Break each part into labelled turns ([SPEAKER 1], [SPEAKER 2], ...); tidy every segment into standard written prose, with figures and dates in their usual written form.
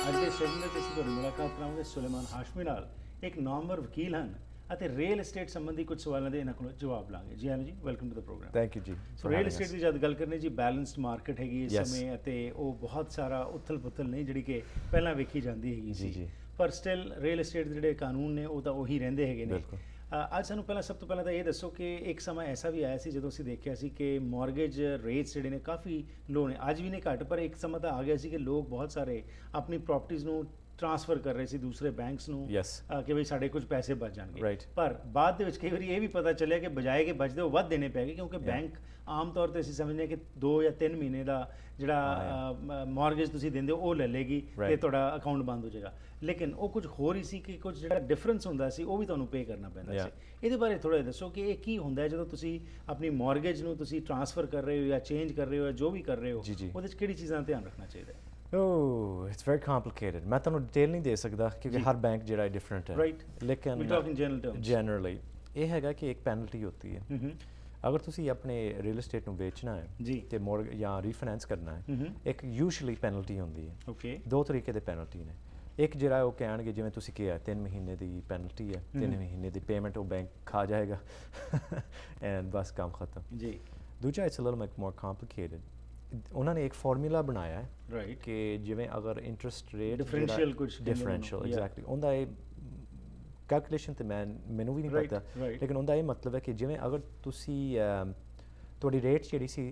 [SPEAKER 1] ਅੱਜ ਦੇ ਸੈਸ਼ਨ ਵਿੱਚ ਅਸੀਂ ਤੁਹਾਡੀ ਮੁਲਾਕਾਤ ਕਰਾਂਗੇ ਸੁਲੇਮਾਨ ਹਾਸ਼ਮੀ ਨਾਲ। ਇੱਕ ਨਾਮਵਰ ਵਕੀਲ ਹਨ ਅਤੇ ਰੀਅਲ ਏਸਟੇਟ ਸੰਬੰਧੀ ਕੁਝ ਸਵਾਲਾਂ ਦੇ ਇਹਨਾਂ ਕੋਲੋਂ ਜਵਾਬ ਲਾਂਗੇ। ਜੀ Anand ji, welcome to the program.
[SPEAKER 2] Thank you ਜੀ।
[SPEAKER 1] ਸੋ ਰੀਅਲ ਏਸਟੇਟ ਦੀ ਜਦ ਗੱਲ ਕਰਨੀ ਜੀ, ਬੈਲੈਂਸਡ ਮਾਰਕੀਟ ਹੈਗੀ ਇਸ ਸਮੇਂ ਅਤੇ ਉਹ ਬਹੁਤ ਸਾਰਾ ਉਥਲ ਪੁਥਲ ਨਹੀਂ ਜਿਹੜੀ ਕਿ ਪਹਿਲਾਂ ਵੇਖੀ ਜਾਂਦੀ ਹੈਗੀ ਸੀ, ਪਰ ਸਟਿਲ ਰੀਅਲ ਏਸਟੇਟ ਦੇ ਜਿਹੜੇ ਕਾਨੂੰਨ ਨੇ ਉਹ ਤਾਂ ਉਹੀ ਰਹਿੰਦੇ ਹੈਗੇ ਨੇ। ਅੱਜ ਸਾਨੂੰ ਸਭ ਤੋਂ ਪਹਿਲਾਂ ਤਾਂ ਇਹ ਦੱਸੋ ਕਿ ਇੱਕ ਸਮਾਂ ਐਸਾ ਵੀ ਆਇਆ ਸੀ ਜਦੋਂ ਅਸੀਂ ਦੇਖਿਆ ਸੀ ਕਿ ਮੌਰਗੇਜ ਰੇਟਸ ਜਿਹੜੇ ਨੇ ਕਾਫੀ ਲੋ ਨੇ, ਅੱਜ ਵੀ ਨੇ ਘੱਟ, ਪਰ ਇੱਕ ਸਮਾਂ ਤਾਂ ਆ ਗਿਆ ਸੀ ਕਿ ਲੋਕ ਬਹੁਤ ਸਾਰੇ ਆਪਣੀ ਪ੍ਰਾਪਰਟੀਜ਼ ਨੂੰ ਟ੍ਰਾਂਸਫਰ ਕਰ ਰਹੇ ਸੀ ਦੂਸਰੇ ਬੈਂਕਸ ਨੂੰ ਕਿ ਬਈ ਸਾਡੇ ਕੁਝ ਪੈਸੇ ਬਚ ਜਾਣਗੇ। ਪਰ ਬਾਅਦ ਦੇ ਵਿੱਚ ਕਈ ਵਾਰੀ ਇਹ ਵੀ ਪਤਾ ਚੱਲਿਆ ਕਿ ਬਜਾਏ ਕਿ ਬਚਦੇ ਉਹ ਵੱਧ ਦੇਣੇ ਪੈ ਗਏ, ਕਿਉਂਕਿ ਬੈਂਕ ਆਮ ਤੌਰ 'ਤੇ ਅਸੀਂ ਸਮਝਦੇ ਹਾਂ ਕਿ 2 ਜਾਂ 3 ਮਹੀਨੇ ਦਾ ਜਿਹੜਾ ਮੌਰਗੇਜ ਤੁਸੀਂ ਦਿੰਦੇ ਹੋ ਉਹ ਲੈ ਲੇਗੀ ਅਤੇ ਤੁਹਾਡਾ ਅਕਾਊਂਟ ਬੰਦ ਹੋ ਜਾਏਗਾ। ਲੇਕਿਨ ਉਹ ਕੁਝ ਹੋਰ ਹੀ ਸੀ ਕਿ ਕੁਝ ਜਿਹੜਾ ਡਿਫਰੈਂਸ ਹੁੰਦਾ ਸੀ ਉਹ ਵੀ ਤੁਹਾਨੂੰ ਪੇ ਕਰਨਾ ਪੈਂਦਾ ਸੀ। ਇਹਦੇ ਬਾਰੇ ਥੋੜ੍ਹਾ ਜਿਹਾ ਦੱਸੋ ਕਿ ਇਹ ਕੀ ਹੁੰਦਾ ਹੈ ਜਦੋਂ ਤੁਸੀਂ ਆਪਣੀ ਮੌਰਗੇਜ ਨੂੰ ਤੁਸੀਂ ਟ੍ਰਾਂਸਫਰ ਕਰ ਰਹੇ ਹੋ ਜਾਂ ਚੇਂਜ ਕਰ ਰਹੇ ਹੋ ਜਾਂ ਜੋ ਵੀ ਕਰ ਰਹੇ ਹੋ, ਉਹਦੇ 'ਚ ਕਿਹੜੀ ਚੀਜ਼ਾਂ ਦਾ ਧਿਆਨ ਰੱਖਣਾ ਚਾਹੀਦਾ ਹੈ?
[SPEAKER 2] Oh, it's very complicated. मैं ਤੁਹਾਨੂੰ डिटेल नहीं दे सकता क्योंकि हर बैंक ਜਿਹੜਾ different है।
[SPEAKER 1] Right.
[SPEAKER 2] लेकिन
[SPEAKER 1] we talk in general terms.
[SPEAKER 2] Generally ਇਹ ਹੈਗਾ ਕਿ ਇੱਕ ਪੈਨਲਟੀ ਹੁੰਦੀ ਹੈ। ਅਗਰ ਤੁਸੀਂ ਆਪਣੇ ਰੀਅਲ ਏਸਟੇਟ ਨੂੰ ਵੇਚਣਾ ਹੈ ਤੇ ਮੌਰਗੇਜ ਜਾਂ ਰੀਫਾਈਨੈਂਸ ਕਰਨਾ ਹੈ, ਇੱਕ ਯੂਜੂਅਲੀ ਪੈਨਲਟੀ ਹੁੰਦੀ ਹੈ। ਓਕੇ, ਦੋ ਤਰੀਕੇ ਦੇ ਪੈਨਲਟੀ ਨੇ। ਇੱਕ ਜਿਹੜਾ ਉਹ ਕਹਿਣਗੇ ਜਿਵੇਂ ਤੁਸੀਂ ਕਿਹਾ 3 ਮਹੀਨੇ ਦੀ ਪੈਨਲਟੀ ਹੈ, 3 ਮਹੀਨੇ ਦੀ ਪੇਮੈਂਟ ਉਹ ਬੈਂਕ ਖਾ ਜਾਏਗਾ ਐਂਡ ਬਸ ਕੰਮ ਖਤਮ ਜੀ। ਦੂਜਾ it's a little bit more complicated. ਉਹਨਾਂ ਨੇ ਇੱਕ ਫਾਰਮੂਲਾ ਬਣਾਇਆ ਹੈ ਕਿ ਜਿਵੇਂ ਅਗਰ ਇੰਟਰਸਟ ਰੇਟ ਡਿਫਰੈਂਸ਼ੀਅਲ ਐਗਜ਼ੈਕਟਲੀ ਉਹਦਾ ਇਹ ਕੈਲਕੂਲੇਸ਼ਨ ਤੇ ਮੈਨੂੰ ਵੀ ਨਹੀਂ ਪਤਾ, ਲੇਕਿਨ ਉਹਦਾ ਇਹ ਮਤਲਬ ਹੈ ਕਿ ਜਿਵੇਂ ਅਗਰ ਤੁਸੀਂ ਤੁਹਾਡੀ ਰੇਟ ਜਿਹੜੀ ਸੀ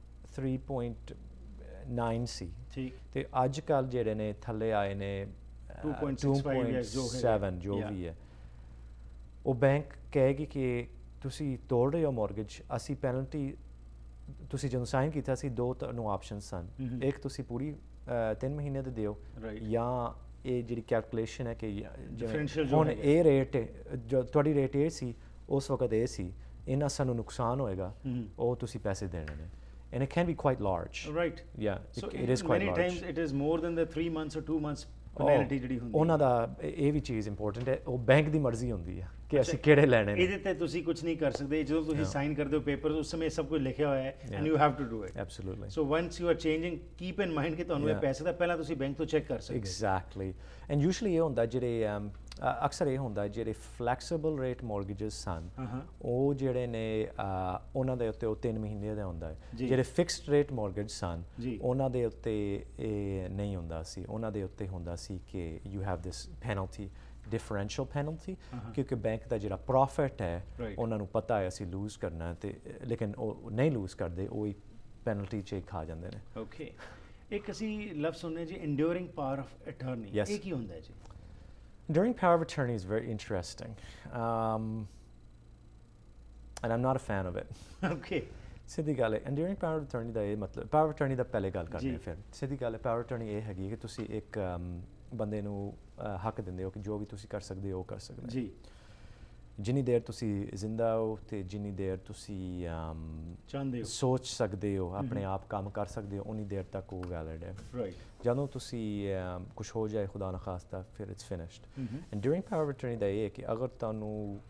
[SPEAKER 2] 3.9 ਸੀ ਤੇ ਅੱਜ ਕੱਲ੍ਹ ਜਿਹੜੇ ਨੇ ਥੱਲੇ ਆਏ ਨੇ 2.7 ਜੋ ਵੀ ਹੈ, ਉਹ ਬੈਂਕ ਕਹੇਗੀ ਕਿ ਤੁਸੀਂ ਤੋੜ ਰਹੇ ਹੋ ਮੌਰਗੇਜ, ਅਸੀਂ ਪੈਨਲਟੀ ਤੁਸੀਂ ਜਦੋਂ ਸਾਈਨ ਕੀਤਾ ਸੀ 2 ਤੁਹਾਨੂੰ ਆਪਸ਼ਨ ਸਨ, ਇੱਕ ਤੁਸੀਂ ਪੂਰੀ 3 ਮਹੀਨੇ ਦੇ ਦਿਓ ਜਾਂ ਇਹ ਜਿਹੜੀ ਕੈਲਕੂਲੇਸ਼ਨ ਹੈ ਕਿ ਹੁਣ ਇਹ ਰੇਟ ਜੋ ਤੁਹਾਡੀ ਰੇਟ ਇਹ ਸੀ ਉਸ ਵਕਤ ਇਹ ਸੀ, ਇਹਨਾਂ ਸਾਨੂੰ ਨੁਕਸਾਨ ਹੋਏਗਾ, ਉਹ ਤੁਸੀਂ ਪੈਸੇ ਦੇਣੇ ਨੇ। And it can be quite large.
[SPEAKER 1] Right.
[SPEAKER 2] Yeah,
[SPEAKER 1] so
[SPEAKER 2] it is quite
[SPEAKER 1] large. Many times it is more than the 3 months or 2 months penalty ਜਿਹੜੀ ਹੁੰਦੀ ਹੈ। ਉਹਨਾਂ ਦਾ
[SPEAKER 2] ਇਹ ਵੀ ਚੀਜ਼ ਇੰਪੋਰਟੈਂਟ ਹੈ, ਉਹ ਬੈਂਕ ਦੀ ਮਰਜ਼ੀ ਹੁੰਦੀ ਹੈ ਕਿ ਅਸੀਂ ਕਿਹੜੇ ਲੈਣੇ ਨੇ।
[SPEAKER 1] ਇਹਦੇ ਤੇ ਤੁਸੀਂ ਕੁਝ ਨਹੀਂ ਕਰ ਸਕਦੇ, ਜਦੋਂ ਤੁਸੀਂ ਸਾਈਨ ਕਰਦੇ ਹੋ ਪੇਪਰ ਉਸ ਸਮੇਂ ਸਭ ਕੁਝ ਲਿਖਿਆ ਹੋਇਆ ਹੈ and you have to do it.
[SPEAKER 2] Absolutely.
[SPEAKER 1] So once you are changing, keep in mind ਕਿ ਤੁਹਾਨੂੰ ਇਹ ਪੈਸੇ ਦਾ ਪਹਿਲਾਂ ਤੁਸੀਂ ਬੈਂਕ ਤੋਂ ਚੈੱਕ ਕਰ ਸਕਦੇ ਹੋ।
[SPEAKER 2] ਐਗਜ਼ੈਕਟਲੀ। ਐਂਡ ਯੂਜੂਅਲੀ ਇਹ ਹੁੰਦਾ ਜਿਹੜੇ ਅਕਸਰ ਇਹ ਹੁੰਦਾ ਜਿਹੜੇ ਫਲੈਕਸੀਬਲ ਰੇਟ ਮੌਰਗੇਜਸ ਸਨ, ਉਹ ਜਿਹੜੇ ਨੇ ਉਹਨਾਂ ਦੇ ਉੱਤੇ ਉਹ 3 ਮਹੀਨੇ ਦਾ ਹੁੰਦਾ ਹੈ। ਜਿਹੜੇ ਫਿਕਸਡ ਰੇਟ ਮੌਰਗੇਜ ਸਨ ਉਹਨਾਂ ਦੇ ਉੱਤੇ ਇਹ ਨਹੀਂ ਹੁੰਦਾ ਸੀ, ਉਹਨਾਂ ਦੇ ਉੱਤੇ ਹੁੰਦਾ ਸੀ ਕਿ you have this penalty, differential penalty, ਕਿਉਂਕਿ ਬੈਂਕ ਦਾ ਜਿਹੜਾ ਪ੍ਰੋਫਿਟ ਹੈ ਉਹਨਾਂ ਨੂੰ ਪਤਾ ਹੈ ਅਸੀਂ ਲੂਜ਼ ਕਰਨਾ, ਤੇ ਲੇਕਿਨ ਉਹ ਨਹੀਂ ਲੂਜ਼ ਕਰਦੇ, ਉਹ ਹੀ ਪੈਨਲਟੀ 'ਚ ਖਾ ਜਾਂਦੇ ਨੇ।
[SPEAKER 1] ਓਕੇ, ਇੱਕ ਅਸੀਂ ਲਫ਼ਜ਼ ਸੁਣਿਆ ਜੀ ਇੰਡਿਊਰਿੰਗ ਪਾਵਰ ਆਫ ਅਟਾਰਨੀ, ਇਹ ਕੀ ਹੁੰਦਾ ਹੈ ਜੀ?
[SPEAKER 2] Enduring power of attorney is very interesting, and I'm not a fan of it.
[SPEAKER 1] Okay.
[SPEAKER 2] ਸਿੱਧੀ ਗੱਲ ਹੈ, enduring power of attorney ਦਾ ਇਹ ਮਤਲਬ, power of attorney ਦਾ ਪਹਿਲੇ ਗੱਲ ਕਰਦੇ ਹਾਂ ਫਿਰ। ਸਿੱਧੀ ਗੱਲ ਹੈ, power of attorney ਇਹ ਹੈਗੀ ਕਿ ਤੁਸੀਂ ਇੱਕ ਬੰਦੇ ਨੂੰ ਹੱਕ ਦਿੰਦੇ ਹੋ ਕਿ ਜੋ ਵੀ ਤੁਸੀਂ ਕਰ ਸਕਦੇ ਹੋ ਉਹ ਕਰ ਸਕਦੇ ਜੀ। ਜਿੰਨੀ ਦੇਰ ਤੁਸੀਂ ਜ਼ਿੰਦਾ ਹੋ ਤੇ ਜਿੰਨੀ ਦੇਰ ਤੁਸੀਂ
[SPEAKER 1] ਚਾਹੁੰਦੇ ਹੋ
[SPEAKER 2] ਸੋਚ ਸਕਦੇ ਹੋ, ਆਪਣੇ ਆਪ ਕੰਮ ਕਰ ਸਕਦੇ ਹੋ, ਉਨੀ ਦੇਰ ਤੱਕ ਉਹ ਵੈਲਿਡ ਹੈ। ਜਦੋਂ ਤੁਸੀਂ ਕੁਛ ਹੋ ਜਾਏ ਖੁਦਾ ਨਾ ਖਾਸਤਾ, ਫਿਰ it's finished. Enduring power of attorney ਦਾ ਇਹ ਹੈ ਕਿ ਅਗਰ ਤੁਹਾਨੂੰ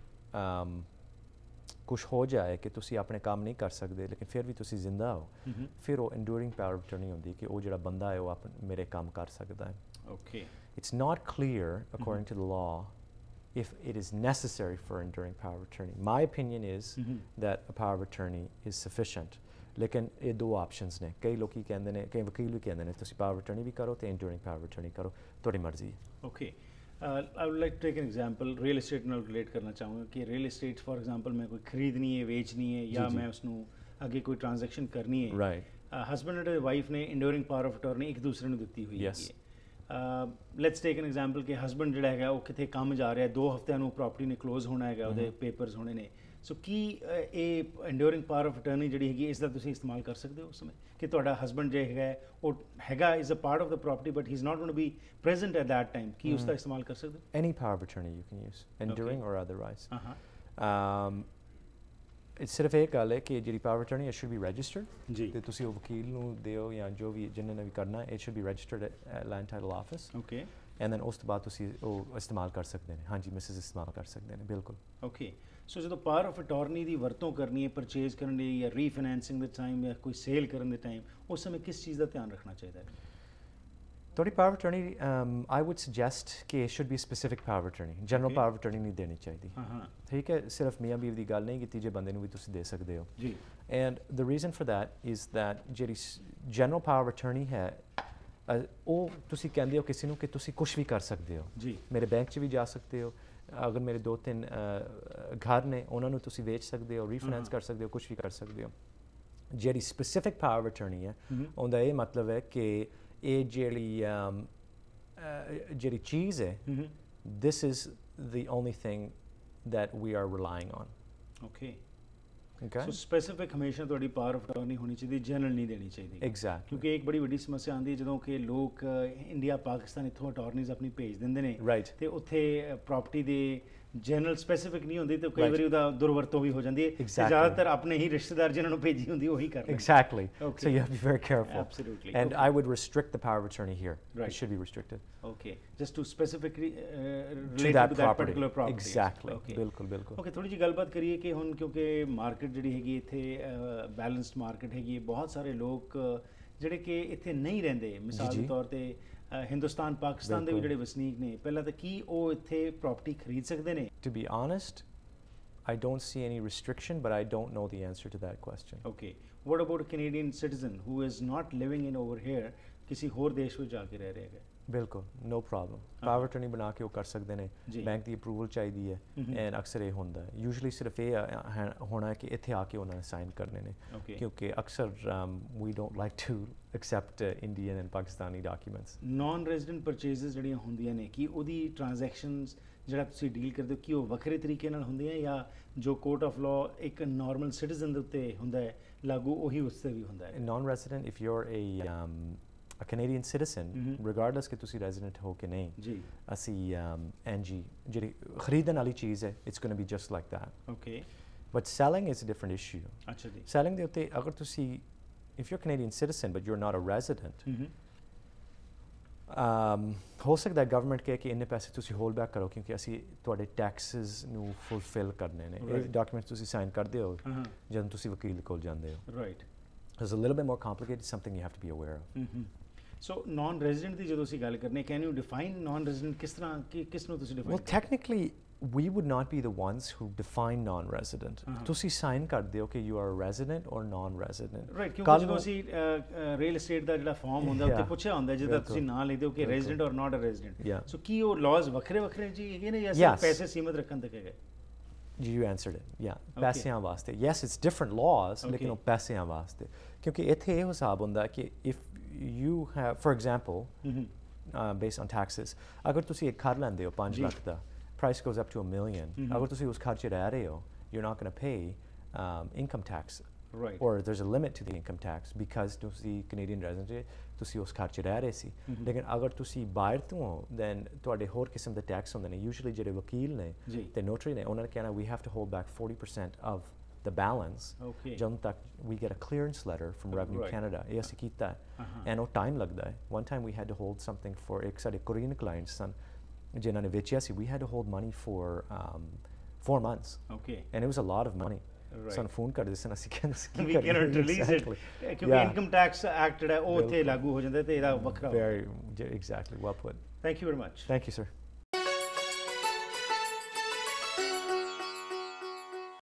[SPEAKER 2] ਕੁਛ ਹੋ ਜਾਏ ਕਿ ਤੁਸੀਂ ਆਪਣੇ ਕੰਮ ਨਹੀਂ ਕਰ ਸਕਦੇ ਲੇਕਿਨ ਫਿਰ ਵੀ ਤੁਸੀਂ ਜ਼ਿੰਦਾ ਹੋ, ਫਿਰ ਉਹ ਐਂਡਿਊਰਿੰਗ ਪਾਵਰ ਆਫ ਅਟਾਰਨੀ ਹੁੰਦੀ ਕਿ ਉਹ ਜਿਹੜਾ ਬੰਦਾ ਹੈ ਉਹ ਮੇਰੇ ਕੰਮ ਕਰ ਸਕਦਾ ਹੈ।
[SPEAKER 1] Okay,
[SPEAKER 2] it's not clear according to the law if it is necessary for enduring power of attorney. My opinion is that a power of attorney is sufficient. लेकिन ये 2 options ने, कई लोग कहते हैं, कई वकील भी कहते हैं तुसी power of attorney भी करो तो enduring power of attorney करो, थोड़ी मर्जी।
[SPEAKER 1] Okay, I would like to take an example, real estate ਨਾਲ relate करना चाहूँगा कि real estate for example मैं कोई खरीदनी है, बेचनी है या मैं उसनू आगे कोई transaction करनी है।
[SPEAKER 2] Right.
[SPEAKER 1] Husband and wife ने enduring power of attorney एक दूसरे ਨੂੰ ਦਿੱਤੀ ਹੋਈ ਹੈ। ਲੈਟਸ ਟੇਕ ਐਨ ਐਗਜ਼ਾਮਪਲ ਕਿ ਹਸਬੈਂਡ ਜਿਹੜਾ ਹੈਗਾ ਉਹ ਕਿਤੇ ਕੰਮ ਜਾ ਰਿਹਾ, 2 ਹਫ਼ਤਿਆਂ ਨੂੰ ਪ੍ਰੋਪਰਟੀ ਨੇ ਕਲੋਜ਼ ਹੋਣਾ ਹੈਗਾ, ਉਹਦੇ ਪੇਪਰਸ ਹੋਣੇ ਨੇ। ਸੋ ਕੀ ਇਹ ਐਂਡਿਊਰਿੰਗ ਪਾਵਰ ਆਫ ਅਟਾਰਨੀ ਜਿਹੜੀ ਹੈਗੀ ਇਸ ਦਾ ਤੁਸੀਂ ਇਸਤੇਮਾਲ ਕਰ ਸਕਦੇ ਹੋ ਉਸ ਸਮੇਂ ਕਿ ਤੁਹਾਡਾ ਹਸਬੈਂਡ ਜਿਹੜਾ ਹੈਗਾ ਉਹ ਹੈਗਾ is a part of the property but he is not going to be present at that time, ਕੀ ਉਸ ਦਾ ਇਸਤੇਮਾਲ ਕਰ ਸਕਦੇ ਹੋ?
[SPEAKER 2] Any power of attorney you can use, enduring or otherwise. ਸਿਰਫ ਇਹ ਗੱਲ ਹੈ ਕਿ ਜਿਹੜੀ power attorney it should be registered ਜੀ, ਤੇ ਤੁਸੀਂ ਉਹ ਵਕੀਲ ਨੂੰ ਦਿਓ ਜਾਂ ਜੋ ਵੀ ਜਿਨ੍ਹਾਂ ਨੇ ਵੀ ਕਰਨਾ, it should be registered at land title office. Okay, and then ਉਸ ਤੋਂ ਬਾਅਦ ਤੁਸੀਂ ਉਹ ਇਸਤੇਮਾਲ ਕਰ ਸਕਦੇ ਨੇ। ਹਾਂਜੀ, ਮਿਸਿਸ ਇਸਤੇਮਾਲ ਕਰ ਸਕਦੇ ਨੇ, ਬਿਲਕੁਲ।
[SPEAKER 1] ਓਕੇ, ਸੋ ਜਦੋਂ ਪਾਵਰ ਆਫ ਅਟਾਰਨੀ ਦੀ ਵਰਤੋਂ ਕਰਨੀ ਹੈ ਪਰਚੇਜ਼ ਕਰਨ ਲਈ ਜਾਂ ਰੀਫਾਈਨੈਂਸਿੰਗ ਦੇ ਟਾਈਮ ਜਾਂ ਕੋਈ ਸੇਲ ਕਰਨ ਦੇ ਟਾਈਮ, ਉਸ ਸਮੇਂ ਕਿਸ ਚੀਜ਼ ਦਾ ਧਿਆਨ ਰੱਖਣਾ ਚਾਹੀਦਾ ਹੈ?
[SPEAKER 2] ਤੁਹਾਡੀ power attorney I would suggest ਕਿ it should be specific power attorney, general power attorney ਨਹੀਂ ਦੇਣੀ ਚਾਹੀਦੀ। ਠੀਕ ਹੈ, ਸਿਰਫ ਮੀਆਂ ਬੀਵੀ ਦੀ ਗੱਲ ਨਹੀਂ ਕੀਤੀ, ਜੇ ਬੰਦੇ ਨੂੰ ਵੀ ਤੁਸੀਂ ਦੇ ਸਕਦੇ ਹੋ ਜੀ। And the reason for that is that ਜਿਹੜੀ ਜਨਰਲ ਪਾਵਰ ਅਟਰਨੀ ਹੈ ਉਹ ਤੁਸੀਂ ਕਹਿੰਦੇ ਹੋ ਕਿਸੇ ਨੂੰ ਕਿ ਤੁਸੀਂ ਕੁਝ ਵੀ ਕਰ ਸਕਦੇ ਹੋ ਜੀ, ਮੇਰੇ ਬੈਂਕ 'ਚ ਵੀ ਜਾ ਸਕਦੇ ਹੋ, ਅਗਰ ਮੇਰੇ 2-3 ਘਰ ਨੇ ਉਹਨਾਂ ਨੂੰ ਤੁਸੀਂ ਵੇਚ ਸਕਦੇ ਹੋ, ਰੀਫਾਈਨੈਂਸ ਕਰ ਸਕਦੇ ਹੋ, ਕੁਝ ਵੀ ਕਰ ਸਕਦੇ ਹੋ। ਜਿਹੜੀ ਸਪੈਸਿਫਿਕ ਪਾਵਰ ਅਟਰਨੀ ਹੈ ਉਹਦਾ ਇਹ ਮਤਲਬ ਹੈ ਕਿ ਇਹ ਜਿਹੜੀ ਚੀਜ਼ ਹੈ, this is the only thing that we are relying on.
[SPEAKER 1] Okay. So specific ਹਮੇਸ਼ਾ ਤੁਹਾਡੀ ਪਾਵਰ ਆਫ ਅਟਰਨੀ ਹੋਣੀ ਚਾਹੀਦੀ, ਜਨਰਲ ਨਹੀਂ ਦੇਣੀ ਚਾਹੀਦੀ।
[SPEAKER 2] ਐਗਜ਼ੈਕਟਲੀ,
[SPEAKER 1] ਕਿਉਂਕਿ ਇੱਕ ਬੜੀ ਵੱਡੀ ਸਮੱਸਿਆ ਆਉਂਦੀ ਹੈ ਜਦੋਂ ਕਿ ਲੋਕ ਇੰਡੀਆ ਪਾਕਿਸਤਾਨ ਇੱਥੋਂ ਅਟਾਰਨੀਜ਼ ਆਪਣੀ ਭੇਜ ਦਿੰਦੇ ਨੇ ਤੇ ਉੱਥੇ ਪ੍ਰਾਪਰਟੀ ਦੇ ਜਨਰਲ ਸਪੈਸਿਫਿਕ ਨਹੀਂ ਹੁੰਦੀ ਤੇ ਕਈ ਵਾਰੀ ਉਹਦਾ ਦੁਰਵਰਤੋਂ ਵੀ ਹੋ ਜਾਂਦੀ ਹੈ, ਜ਼ਿਆਦਾਤਰ ਆਪਣੇ ਹੀ ਰਿਸ਼ਤੇਦਾਰ ਜਿਨ੍ਹਾਂ ਨੂੰ ਭੇਜੀ ਹੁੰਦੀ ਉਹੀ ਕਰਦੇ।
[SPEAKER 2] Exactly. So you have to be very careful. Absolutely. And I would restrict the power of attorney here. It should be restricted.
[SPEAKER 1] Okay. Just to specifically relate to that particular property.
[SPEAKER 2] Exactly. ਬਿਲਕੁਲ ਬਿਲਕੁਲ।
[SPEAKER 1] Okay, ਥੋੜੀ ਜਿਹੀ ਗੱਲਬਾਤ ਕਰੀਏ ਕਿ ਹੁਣ ਕਿਉਂਕਿ market ਜਿਹੜੀ ਹੈਗੀ ਇੱਥੇ ਬੈਲੈਂਸਡ ਮਾਰਕੀਟ ਹੈਗੀ, ਬਹੁਤ ਸਾਰੇ ਲੋਕ ਜਿਹੜੇ ਕਿ ਇੱਥੇ ਨਹੀਂ ਰਹਿੰਦੇ, ਮਿਸਾਲ ਦੇ ਤੌਰ ਤੇ ਹਿੰਦੁਸਤਾਨ ਪਾਕਿਸਤਾਨ ਦੇ ਵੀ ਜਿਹੜੇ ਵਸਨੀਕ ਨੇ, ਪਹਿਲਾਂ ਤਾਂ ਕੀ ਉਹ ਇੱਥੇ ਪ੍ਰਾਪਰਟੀ ਖਰੀਦ ਸਕਦੇ ਨੇ?
[SPEAKER 2] To be honest, I don't see any restriction, but I don't know the answer to that question.
[SPEAKER 1] Okay. What about a Canadian citizen who is not living in over here, ਕਿਸੇ ਹੋਰ ਦੇਸ਼ ਵਿੱਚ ਜਾ ਕੇ ਰਹਿ ਰਿਹਾ ਹੈ?
[SPEAKER 2] ਬਿਲਕੁਲ, ਨੋ ਪ੍ਰੋਬਲਮ, ਪਾਵਰ ਅਟਰਨੀ ਬਣਾ ਕੇ ਉਹ ਕਰ ਸਕਦੇ ਨੇ, ਬੈਂਕ ਦੀ ਅਪਰੂਵਲ ਚਾਹੀਦੀ ਹੈ ਐਂਡ ਅਕਸਰ ਇਹ ਹੁੰਦਾ ਹੈ, ਯੂਜੂਅਲੀ ਸਿਰਫ ਇਹ ਹੋਣਾ ਕਿ ਇੱਥੇ ਆ ਕੇ ਉਹਨਾਂ ਨੇ ਸਾਈਨ ਕਰਨੇ ਨੇ, ਕਿਉਂਕਿ ਅਕਸਰ we don't like to accept Indian and Pakistani documents.
[SPEAKER 1] Non resident purchases ਜਿਹੜੀਆਂ ਹੁੰਦੀਆਂ ਨੇ, ਕਿ ਉਹਦੀ ਟ੍ਰਾਂਜੈਕਸ਼ਨਸ ਜਿਹੜਾ ਤੁਸੀਂ ਡੀਲ ਕਰਦੇ ਹੋ ਕੀ ਉਹ ਵੱਖਰੇ ਤਰੀਕੇ ਨਾਲ ਹੁੰਦੀਆਂ ਜਾਂ ਜੋ ਕੋਰਟ ਆਫ ਲਾਅ ਇੱਕ ਨਾਰਮਲ ਸਿਟੀਜ਼ਨ ਦੇ ਉੱਤੇ ਹੁੰਦਾ ਹੈ ਲਾਗੂ, ਉਹੀ ਉਸ 'ਤੇ ਵੀ ਹੁੰਦਾ ਹੈ?
[SPEAKER 2] Non resident, if you are a Canadian citizen, regardless ਕਿ ਤੁਸੀਂ resident ਹੋ ਕਿ ਨਹੀਂ ਜੀ, ਅਸੀਂ NG ਜਿਹੜੀ ਖਰੀਦਣ ਵਾਲੀ ਚੀਜ਼ ਹੈ, it's going to be just like that. Okay. But selling is a different issue. ਅੱਛਾ ਜੀ। selling ਦੇ ਉੱਤੇ ਅਗਰ ਤੁਸੀਂ if you're a Canadian citizen but you're not a resident, ਹੋ ਸਕਦਾ ਗਵਰਨਮੈਂਟ ਕਹੇ ਕਿ ਇੰਨੇ ਪੈਸੇ ਤੁਸੀਂ ਹੋਲਡ ਬੈਕ ਕਰੋ ਕਿਉਂਕਿ ਅਸੀਂ ਤੁਹਾਡੇ ਟੈਕਸਿਸ ਨੂੰ ਫੁਲਫਿਲ ਕਰਨੇ ਨੇ। ਇਹ ਡਾਕੂਮੈਂਟਸ ਤੁਸੀਂ ਸਾਈਨ ਕਰਦੇ ਹੋ ਜਦੋਂ ਤੁਸੀਂ ਵਕੀਲ ਕੋਲ ਜਾਂਦੇ ਹੋ। Right. It's a little bit more complicated, something you have to be aware of.
[SPEAKER 1] So non-resident ਦੀ ਜਦੋਂ ਅਸੀਂ ਗੱਲ ਕਰਨੇ, can you define non-resident ਕਿਸ ਤਰ੍ਹਾਂ, ਕਿਸ ਨੂੰ ਤੁਸੀਂ define?
[SPEAKER 2] Well, technically we would not be the ones who define non-resident. ਤੁਸੀਂ ਸਾਈਨ ਕਰਦੇ ਹੋ ਕਿ you are a resident or non-resident.
[SPEAKER 1] Right, ਕਿਉਂਕਿ ਜਦੋਂ ਅਸੀਂ ਰੀਅਲ ਏਸਟੇਟ ਦਾ ਜਿਹੜਾ ਫਾਰਮ ਹੁੰਦਾ ਉੱਤੇ ਪੁੱਛਿਆ ਹੁੰਦਾ ਜਿਹਦਾ ਤੁਸੀਂ ਨਾਂ ਲਿਖਦੇ ਹੋ ਕਿ resident or not a resident. So ਕੀ ਉਹ laws ਵੱਖਰੇ ਵੱਖਰੇ ਜੀ ਹੈਗੇ ਨੇ ਜਾਂ ਸਿਰਫ ਪੈਸੇ ਸੀਮਤ ਰੱਖਣ ਤੱਕ ਹੈਗੇ?
[SPEAKER 2] You answered it, yeah. ਪੈਸਿਆਂ ਵਾਸਤੇ, yes, it's different laws, ਲੇਕਿਨ ਉਹ ਪੈਸਿਆਂ ਵਾਸਤੇ, ਕਿਉਂਕਿ ਇੱਥੇ ਇਹ ਹਿਸਾਬ ਹੁੰਦਾ ਕਿ if you have, for example, based on taxes, ਅਗਰ ਤੁਸੀਂ ਇੱਕ ਘਰ ਲੈਂਦੇ ਹੋ 5 ਲੱਖ ਦਾ, price goes up to $1 million, ਅਗਰ ਤੁਸੀਂ ਉਸ ਘਰ 'ਚ ਰਹਿ ਰਹੇ ਹੋ, you're not going to pay income tax. Right. Or there's a limit to the income tax because ਤੁਸੀਂ Canadian resident, ਤੁਸੀਂ ਉਸ ਘਰ 'ਚ ਰਹਿ ਰਹੇ ਸੀ, ਲੇਕਿਨ ਅਗਰ ਤੁਸੀਂ ਬਾਹਰ ਤੋਂ ਹੋ then ਤੁਹਾਡੇ ਹੋਰ ਕਿਸਮ ਦੇ ਟੈਕਸ ਹੁੰਦੇ ਨੇ। ਯੂਜੂਅਲੀ ਜਿਹੜੇ ਵਕੀਲ ਨੇ ਤੇ ਨੋਟਰੀ ਨੇ ਉਹਨਾਂ ਨੇ ਕਹਿਣਾ we have to hold back 40% of the balance ਜਦੋਂ ਤੱਕ we get a clearance letter from Revenue Canada। ਇਹ ਅਸੀਂ ਕੀਤਾ ਹੈ and ਉਹ ਟਾਈਮ ਲੱਗਦਾ ਹੈ। One time we had to hold something for ਇੱਕ ਸਾਡੇ Korean clients ਸਨ ਜਿਨ੍ਹਾਂ ਨੇ ਵੇਚਿਆ ਸੀ, we had to hold money for 4 months and it was a lot of money। ਸਾਨੂੰ ਫੋਨ ਕਰਦੇ ਸਨ, ਅਸੀਂ ਕਹਿੰਦੇ
[SPEAKER 1] we cannot release it ਕਿਉਂਕਿ ਇਨਕਮ ਟੈਕਸ ਐਕਟ ਜਿਹੜਾ ਉਹ ਉੱਥੇ ਲਾਗੂ ਹੋ ਜਾਂਦਾ ਤੇ ਇਹਦਾ ਵੱਖਰਾ।
[SPEAKER 2] Very exactly, well put.
[SPEAKER 1] Thank you very much.
[SPEAKER 2] Thank you, sir.